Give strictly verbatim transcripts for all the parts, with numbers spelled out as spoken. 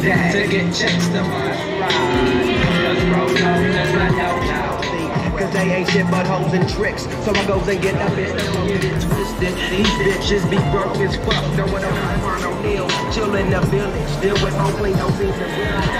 that to get checks to my ride. Cause bro, no, that's not no, no. Cause they ain't shit but hoes and tricks. So I goes and get up it, don't get it twisted. These bitches be broke as fuck. No one on high burn no deal. Chill in the village. Deal with hopefully no seems to be like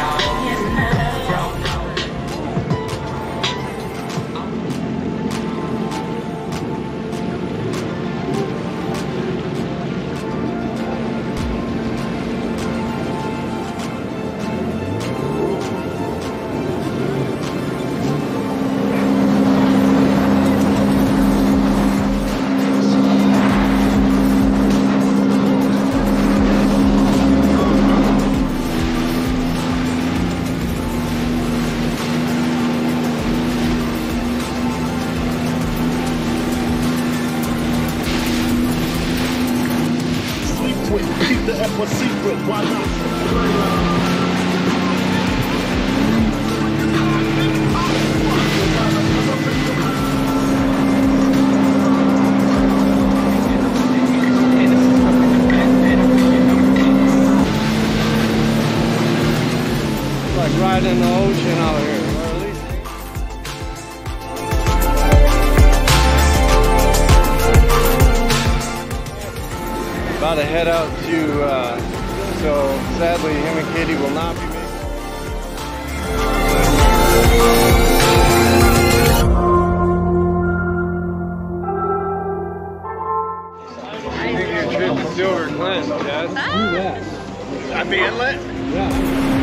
keep the F a secret, why not? It's like riding the ocean out here. About to head out to, uh, so sadly him and Katie will not be making I think your trip to Silver Glen, Jess. That be inlet? Yeah.